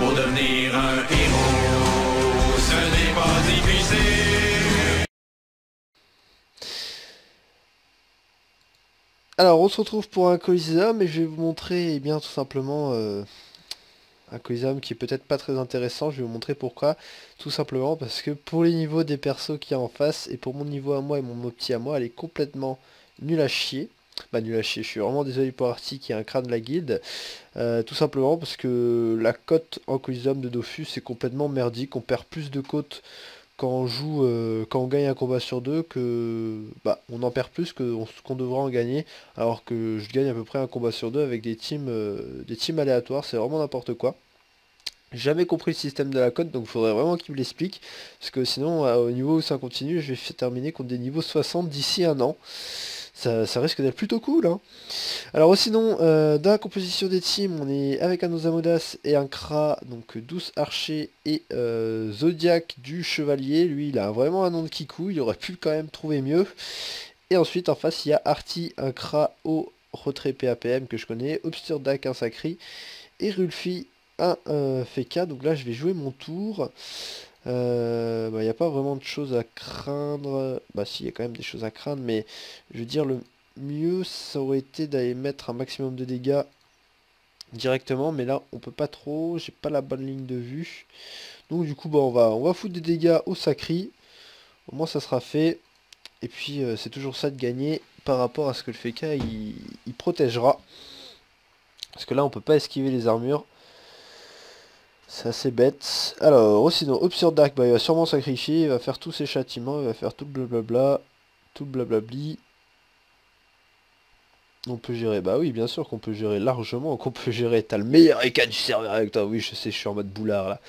Pour devenir un héros, ce n'est pas difficile. Alors on se retrouve pour un Coliseum et je vais vous montrer bien tout simplement un Coliseum qui est peut-être pas très intéressant. Je vais vous montrer pourquoi. Tout simplement parce que pour les niveaux des persos qu'il y a en face et pour mon niveau à moi et mon opti à moi, elle est complètement nulle à chier. Bah nul à chier, je suis vraiment désolé pour Artie qui est un crâne de la guilde. Tout simplement parce que la cote en Coliseum de Dofus est complètement merdique. On perd plus de cotes quand on joue, quand on gagne un combat sur deux, que bah on en perd plus que ce qu'on devrait en gagner, alors que je gagne à peu près un combat sur deux avec des teams aléatoires, c'est vraiment n'importe quoi. J'ai jamais compris le système de la cote, donc il faudrait vraiment qu'il me l'explique, parce que sinon, au niveau où ça continue, je vais terminer contre des niveaux 60 d'ici un an. Ça risque d'être plutôt cool, hein. Alors sinon, dans la composition des teams, on est avec un Osamodas et un Kra, donc 12 archers et Zodiac du chevalier. Lui, il a vraiment un nom de kikou, il aurait pu quand même trouver mieux. Et ensuite, en face, il y a Artie, un Kra au retrait PAPM que je connais, Obsturdak, un Sacri, et Rulfi, un Feka. Donc là, je vais jouer mon tour. Il n'y a pas vraiment de choses à craindre. Bah si, il y a quand même des choses à craindre, mais je veux dire, le mieux, ça aurait été d'aller mettre un maximum de dégâts directement, mais là, on peut pas trop, j'ai pas la bonne ligne de vue. Donc du coup, bah, on va foutre des dégâts au Sacri. Au moins, ça sera fait. Et puis, c'est toujours ça de gagner par rapport à ce que le Feka, il protégera. Parce que là, on peut pas esquiver les armures. C'est assez bête. Alors, sinon, Obsturdak, bah, il va sûrement sacrifier, il va faire tous ses châtiments, il va faire tout le blablabla, tout le blablabli. On peut gérer, bah oui, bien sûr qu'on peut gérer largement, qu'on peut gérer. T'as le meilleur EK du serveur avec toi, oui, je sais, je suis en mode boulard là.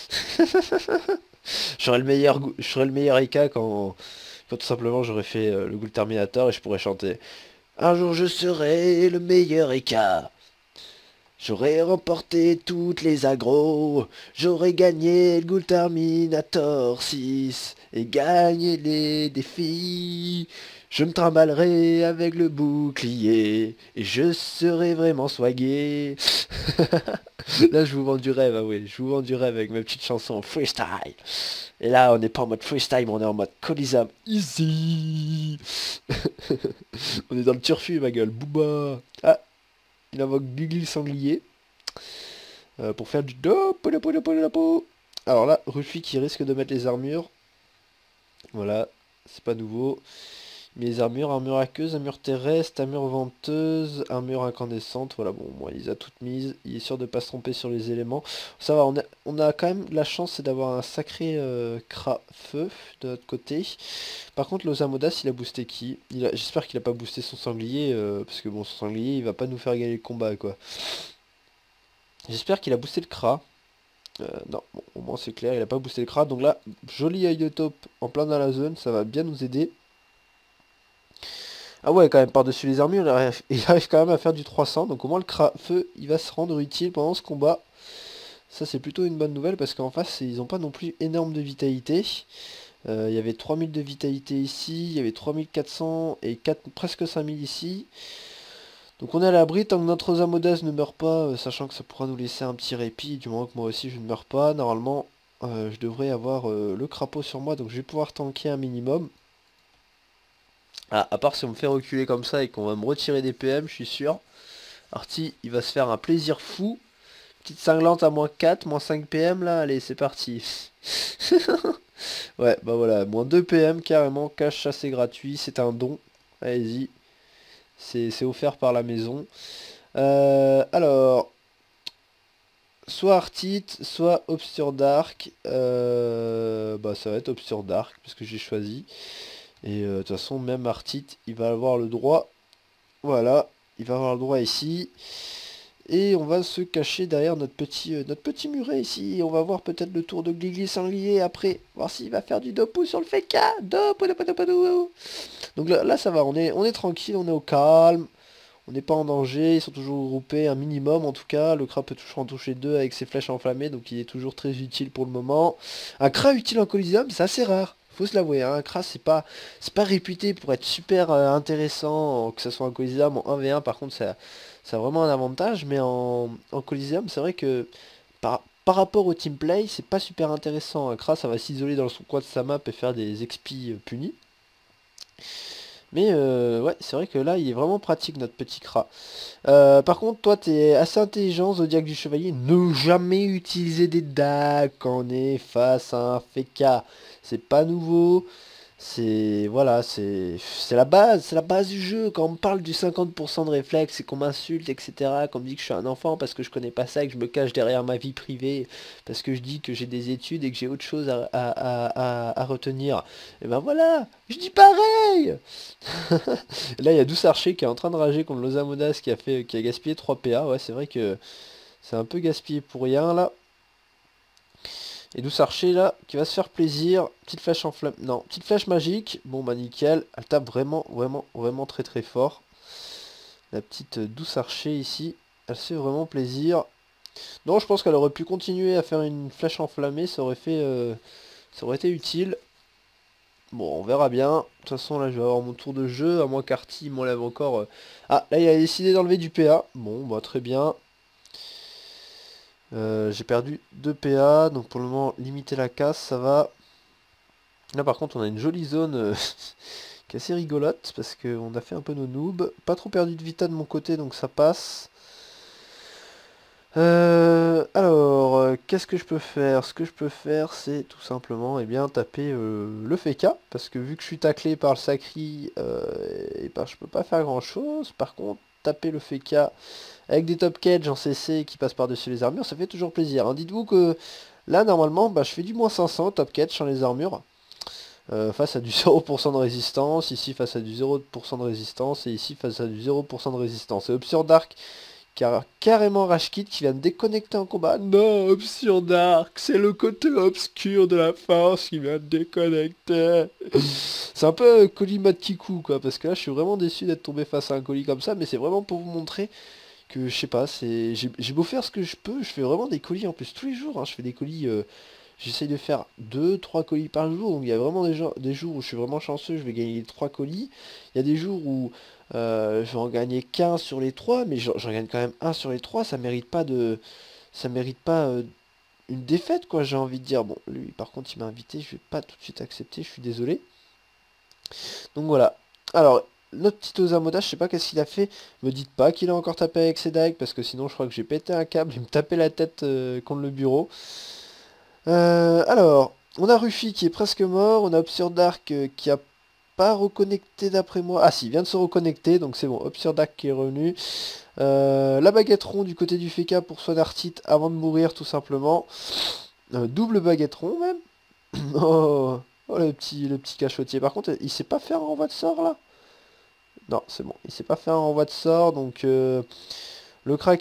Je serai le meilleur EK quand tout simplement j'aurais fait le Ghoul Terminator et je pourrais chanter. Un jour je serai le meilleur EK. J'aurais remporté toutes les agros, j'aurais gagné le Ghoul Terminator 6 et gagné les défis. Je me trimballerai avec le bouclier et je serai vraiment swagué. Là je vous vends du rêve, ah oui, je vous vends du rêve avec ma petite chanson freestyle. Et là on n'est pas en mode freestyle, mais on est en mode Coliseum easy. On est dans le turfu ma gueule, booba. Ah, il invoque Gligli le sanglier pour faire du dopo dopo dopo dopo. Alors là, Ruffy qui risque de mettre les armures. Voilà, c'est pas nouveau. Mais les armures, armure aqueuse, armure terrestre, armure venteuse, armure incandescente. Voilà, bon, moi il les a toutes mises. Il est sûr de pas se tromper sur les éléments. Ça va, on a quand même la chance, c'est d'avoir un sacré Kra feu de notre côté. Par contre, l'Osamodas, il a boosté qui? J'espère qu'il a pas boosté son sanglier, parce que bon, son sanglier, il va pas nous faire gagner le combat, quoi. J'espère qu'il a boosté le Kra. Non, bon, au moins c'est clair, il a pas boosté le Kra. Donc là, joli œil de taupe en plein dans la zone, ça va bien nous aider. Ah ouais, quand même, par-dessus les armures, il arrive quand même à faire du 300. Donc au moins le feu, il va se rendre utile pendant ce combat. Ça, c'est plutôt une bonne nouvelle parce qu'en face, ils n'ont pas non plus énorme de vitalité. Il y avait 3000 de vitalité ici, il y avait 3400 et presque 5000 ici. Donc on est à l'abri tant que notre Osamodas ne meurt pas, sachant que ça pourra nous laisser un petit répit, du moment que moi aussi je ne meurs pas. Normalement, je devrais avoir le crapaud sur moi, donc je vais pouvoir tanker un minimum. Ah, à part si on me fait reculer comme ça et qu'on va me retirer des PM, je suis sûr. Artie, il va se faire un plaisir fou. Petite cinglante à moins 4, moins 5 PM là, allez c'est parti. Ouais, bah voilà, moins 2 PM carrément, cache chassé gratuit, c'est un don. Allez-y, c'est offert par la maison. Alors, soit Artite, soit Obsturdark. Bah ça va être Obsturdark, parce que j'ai choisi. Et de toute façon, même Artite, il va avoir le droit. Voilà, il va avoir le droit ici. Et on va se cacher derrière notre petit muret ici. On va voir peut-être le tour de Gligli sanglier après. Voir s'il va faire du dopo sur le Feka. Dopo, dopo, dopo, dopo. Donc là, ça va, on est tranquille, on est au calme. On n'est pas en danger, ils sont toujours groupés, un minimum en tout cas. Le Kra peut toujours en toucher deux avec ses flèches enflammées, donc il est toujours très utile pour le moment. Un Kra utile en Coliseum, c'est assez rare. Faut se l'avouer, hein. Un Kra c'est pas réputé pour être super intéressant, que ce soit en Coliseum, en 1v1 par contre ça a vraiment un avantage, mais en Coliseum c'est vrai que par rapport au team play, c'est pas super intéressant. Un Kra, ça va s'isoler dans son coin de sa map et faire des XP punis. Mais ouais, c'est vrai que là, il est vraiment pratique, notre petit Kra. Par contre, toi, t'es assez intelligent, Zodiac du Chevalier. Ne jamais utiliser des dagues quand on est face à un Feka. C'est pas nouveau. C'est voilà, c'est la base du jeu. Quand on me parle du 50% de réflexe et qu'on m'insulte, etc., qu'on me dit que je suis un enfant parce que je connais pas ça et que je me cache derrière ma vie privée, parce que je dis que j'ai des études et que j'ai autre chose à retenir, et ben voilà, je dis pareil. Là, il y a Douce Archer qui est en train de rager contre Losamodas qui a gaspillé 3 PA. Ouais, c'est vrai que c'est un peu gaspillé pour rien là. Et Douce Archer là, qui va se faire plaisir. Petite flèche en flamme. Non, petite flèche magique. Bon bah nickel. Elle tape vraiment, vraiment, vraiment très très fort. La petite Douce Archer ici. Elle se fait vraiment plaisir. Non, je pense qu'elle aurait pu continuer à faire une flèche enflammée. Ça aurait fait. Ça aurait été utile. Bon, on verra bien. De toute façon, là, je vais avoir mon tour de jeu. À moins qu'Arty m'enlève encore. Ah, là, il a décidé d'enlever du PA. Bon, bah très bien. J'ai perdu 2 PA, donc pour le moment limiter la casse, ça va. Là par contre on a une jolie zone qui est assez rigolote parce qu'on a fait un peu nos noobs. Pas trop perdu de vita de mon côté donc ça passe. Alors, qu'est-ce que je peux faire? Ce que je peux faire c'est tout simplement bien taper le Feka. Parce que vu que je suis taclé par le Sacri, et ben, je peux pas faire grand chose. Par contre, taper le Feka avec des top cage en CC qui passent par-dessus les armures, ça fait toujours plaisir. Hein. Dites-vous que là, normalement, bah, je fais du moins 500 top cage sur les armures. Face à du 0% de résistance, ici face à du 0% de résistance, et ici face à du 0% de résistance. Et Obscurdark qui a carrément rage quit, qui vient de déconnecter en combat. Non, Obscurdark, c'est le côté obscur de la force qui vient de déconnecter. C'est un peu colis mode Kiku, quoi, parce que là, je suis vraiment déçu d'être tombé face à un colis comme ça, mais c'est vraiment pour vous montrer que, je sais pas, j'ai beau faire ce que je peux, je fais vraiment des colis en plus tous les jours, hein, je fais des colis, j'essaye de faire 2-3 colis par jour, donc il y a vraiment des jours où je suis vraiment chanceux, je vais gagner 3 colis, il y a des jours où je vais en gagner qu'un sur les 3, mais j'en gagne quand même un sur les 3, ça mérite pas une défaite, quoi, j'ai envie de dire. Bon, lui, par contre, il m'a invité, je vais pas tout de suite accepter, je suis désolé. Donc voilà. Alors, notre petit Osamoda, je sais pas qu'est-ce qu'il a fait. Me dites pas qu'il a encore tapé avec ses dagues, parce que sinon je crois que j'ai pété un câble, il me tapait la tête contre le bureau. Alors, on a Ruffy qui est presque mort, on a Obscurdark qui a pas reconnecté d'après moi. Ah si, il vient de se reconnecter, donc c'est bon, Obscurdark qui est revenu. La baguette rond du côté du Feka pour Swadartite avant de mourir tout simplement. Double baguette rond même. Oh, oh, le petit cachotier. Par contre, il sait pas faire un renvoi de sort là? Non, c'est bon. Il sait pas faire un renvoi de sort. Donc le crack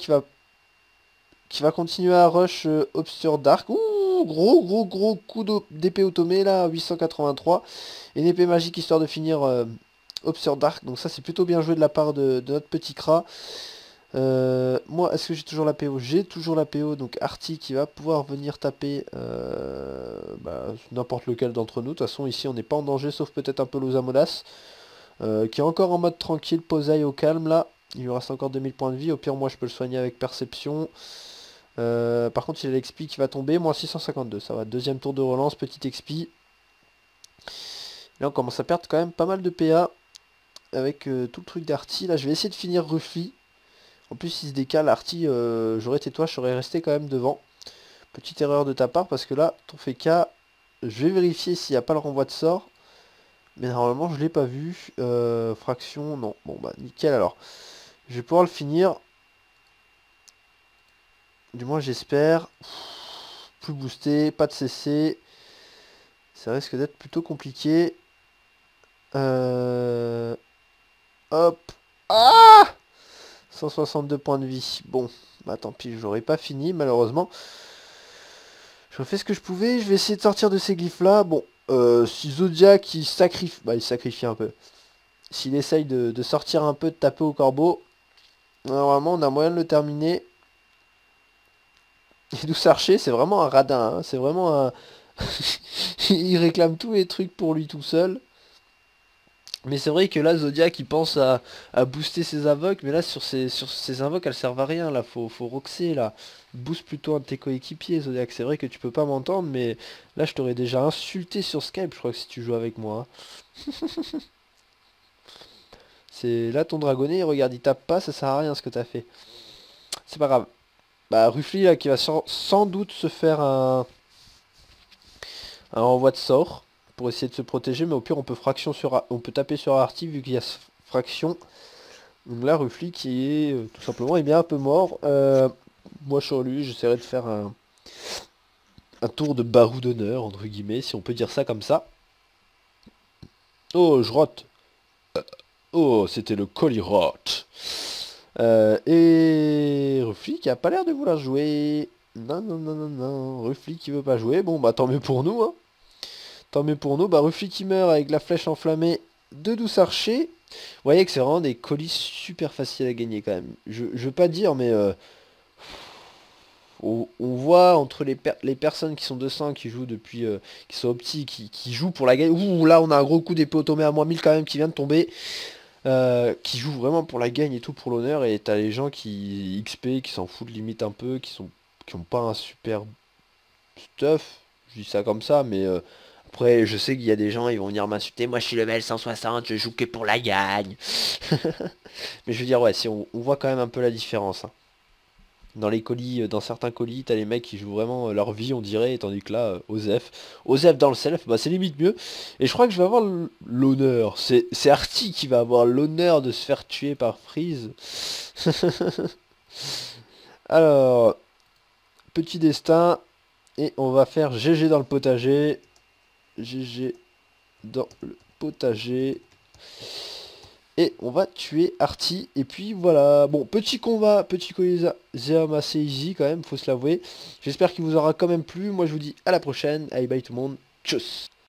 qui va continuer à rush Obscurdark. Ouh, gros coup d'épée automée là, 883. Et une épée magique histoire de finir Obscurdark. Donc ça c'est plutôt bien joué de la part de notre petit Kra. Moi, est-ce que j'ai toujours la PO? J'ai toujours la PO, donc Arty qui va pouvoir venir taper bah, n'importe lequel d'entre nous. De toute façon, ici, on n'est pas en danger, sauf peut-être un peu Losamodas, qui est encore en mode tranquille, posaille au calme, là. Il lui reste encore 2000 points de vie. Au pire, moi, je peux le soigner avec Perception. Par contre, il a l'XP qui va tomber, moins 652. Ça va, deuxième tour de relance, petit XP. Là, on commence à perdre quand même pas mal de PA avec tout le truc d'Arty. Là, je vais essayer de finir Ruffy. En plus, il se décale, Arty, j'aurais été toi, je serais resté quand même devant. Petite erreur de ta part, parce que là, ton Feka, je vais vérifier s'il n'y a pas le renvoi de sort. Mais normalement, je l'ai pas vu. Fraction, non. Bon, bah, nickel, alors. Je vais pouvoir le finir. Du moins, j'espère. Plus boosté, pas de CC. Ça risque d'être plutôt compliqué. Hop. Ah! 162 points de vie. Bon, bah tant pis, j'aurais pas fini malheureusement. Je fais ce que je pouvais, je vais essayer de sortir de ces glyphes là. Bon, si Zodiac il sacrifie, bah il sacrifie un peu. S'il essaye de sortir un peu, de taper au corbeau, normalement on a moyen de le terminer. Et Douce Archer, c'est vraiment un radin, hein. C'est vraiment un... il réclame tous les trucs pour lui tout seul. Mais c'est vrai que là, Zodiac, il pense à booster ses invoques, mais là, sur ses invoques, elles servent à rien, là, faut roxer, là. Booste plutôt un de tes coéquipiers, Zodiac. C'est vrai que tu peux pas m'entendre, mais là, je t'aurais déjà insulté sur Skype, je crois que si tu joues avec moi, hein. C'est là, ton dragonnet, regarde, il tape pas, ça sert à rien ce que t'as fait. C'est pas grave. Bah, Ruffly, là, qui va sans doute se faire un renvoi de sort pour essayer de se protéger, mais au pire, on peut taper sur Artie, vu qu'il y a fraction. Donc là, Ruffly qui est tout simplement, est bien un peu mort. Moi, sur lui, j'essaierai de faire un tour de barou d'honneur, entre guillemets, si on peut dire ça comme ça. Oh, je rote. Oh, c'était le Colirot. Et Ruffly qui a pas l'air de vouloir jouer. Non, non, non, non, non. Ruffly qui veut pas jouer. Bon, bah tant mieux pour nous, hein. Tant mieux pour nous. Bah Ruffly qui meurt avec la flèche enflammée de Douce Archer. Vous voyez que c'est vraiment des colis super faciles à gagner quand même. Je veux pas dire, mais on voit entre les personnes qui sont 200, qui jouent depuis, qui sont opti, qui jouent pour la gagne. Ouh, là on a un gros coup d'épée automé à -1000 quand même qui vient de tomber. Qui jouent vraiment pour la gagne et tout, pour l'honneur. Et t'as les gens qui XP, qui s'en foutent limite un peu, qui ont pas un super stuff. Je dis ça comme ça, mais après je sais qu'il y a des gens, ils vont venir m'insulter. Moi je suis level 160, je joue que pour la gagne. Mais je veux dire, ouais, si on voit quand même un peu la différence, hein. Dans les colis, dans certains colis, t'as les mecs qui jouent vraiment leur vie, on dirait, tandis que là, Osef dans le self, bah c'est limite mieux. Et je crois que je vais avoir l'honneur. C'est Artie qui va avoir l'honneur de se faire tuer par Freeze. Alors, petit destin, et on va faire GG dans le potager. GG dans le potager. Et on va tuer Artie. Et puis voilà. Bon, petit combat, petit Coliseum assez easy quand même, faut se l'avouer. J'espère qu'il vous aura quand même plu. Moi je vous dis à la prochaine. Allez, bye tout le monde. Tchuss.